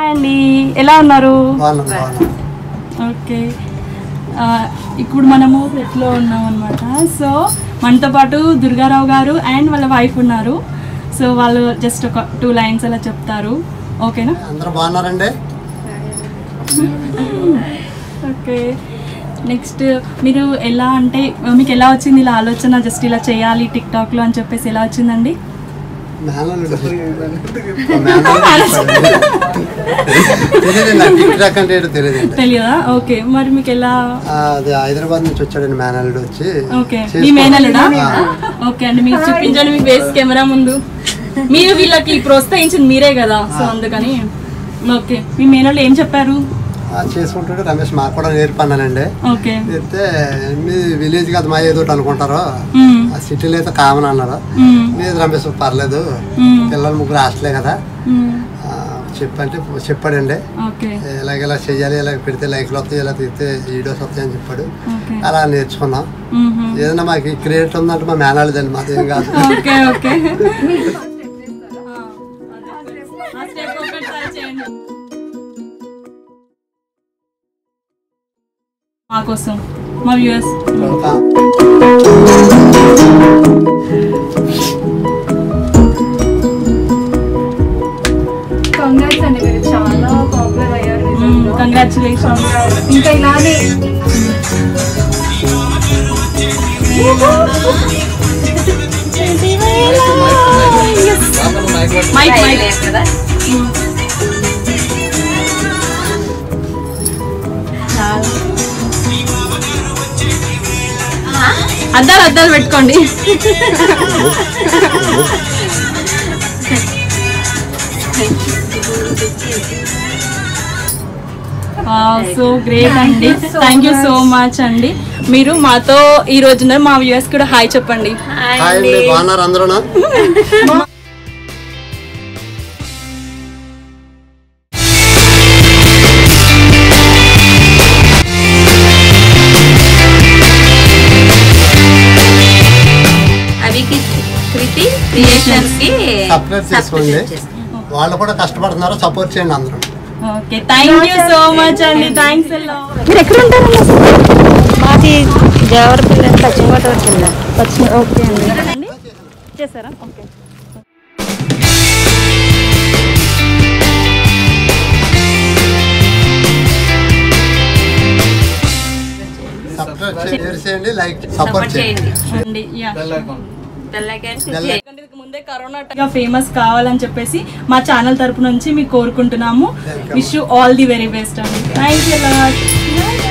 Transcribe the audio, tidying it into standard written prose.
అండి, ఎలా ఉన్నారు? ఓకే, ఇప్పుడు మనము సెట్లో ఉన్నాం అనమాట. సో మనతో పాటు దుర్గారావు గారు అండ్ వాళ్ళ వైఫ్ ఉన్నారు. సో వాళ్ళు జస్ట్ ఒక 2 lines అలా చెప్తారు. ఓకేనా? అందరూ బాగున్నారండి? ఓకే, నెక్స్ట్ మీరు ఎలా అంటే మీకు ఎలా వచ్చింది ఇలా ఆలోచన, జస్ట్ ఇలా చేయాలి టిక్టాక్లో అని చెప్పేసి ఎలా వచ్చిందండి? తెలియదా? ఓకే, మరి మీకు ఎలా? హైదరాబాద్ నుంచి వచ్చాడండి మేనల్లుడు వచ్చి. ఓకే, మీ మేనల్లుడా? ఓకే అండి, మీరు చూపించండి మీ బేస్ కెమెరా ముందు. మీరు వీళ్ళకి ప్రోత్సహించింది మీరే కదా, సో అందుకని. ఓకే, మీ మేనల్లుడు ఏం చెప్పారు? చేసుకుంటుంటే రమేష్ మాకు కూడా నేర్పన్నానండి. చెప్తే మీ విలేజ్ కదా మా ఏదో అనుకుంటారు, సిటీలో అయితే కామన్ అన్నారు. లేదు రమేష్ పర్లేదు, పిల్లలు 3 హాస్టలే కదా చెప్పాడండి. ఇలాగ చెయ్యాలి, ఇలా పెడితే లైక్లు వస్తాయి, ఇలా తీస్తే వీడియోస్ వస్తాయి అని చెప్పాడు. అలా నేర్చుకున్నాం. ఏదైనా మాకు క్రియేట్ ఉందంటే మా మేనాలదండి, మాదేం కాదు. మా కోసం, మా వ్యూవర్స్. కంగ్రాట్స్ అండి, మీరు చాలా పాపులర్ అయ్యారు. కంగ్రాచులేషన్స్. ఇంకా ఇలానే అద్దాలు పెట్టుకోండి. సో గ్రేట్ అండి, థ్యాంక్ యూ సో మచ్ అండి. మీరు మాతో ఈ రోజున మా వ్యూవర్స్ కూడా హాయ్ చెప్పండి. వాళ్ళు కూడా కష్టపడుతున్నారు, సపోర్ట్ చేయండి అందరూ. Okay, thank you so much అండి, థ్యాంక్స్ అలా. మీరు ఎక్కడ ఉంటారు? మాది దేవరపల్లి పశ్చిమకోట వచ్చిందా? ఓకే అండి, చేశారా? ఓకే, ముందే కరోనా ఫేమస్ కావాలని చెప్పేసి మా ఛానల్ తరపు నుంచి మీకు కోరుకుంటున్నాము. Wish you all the very best అండి. Thank you.